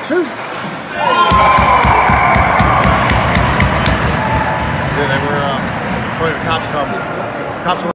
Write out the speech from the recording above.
Shoot. Yeah, they were afraid the cops come. Cops